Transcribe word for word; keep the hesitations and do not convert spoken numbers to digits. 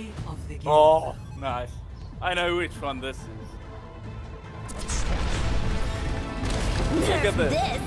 Play of the game. Oh, nice. I know which one this is. Look at this. this.